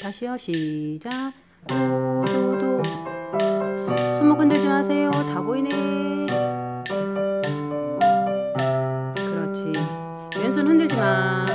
다시요. 시작. 도도도. 손목 흔들지 마세요. 다 보이네. 그렇지. 왼손 흔들지 마.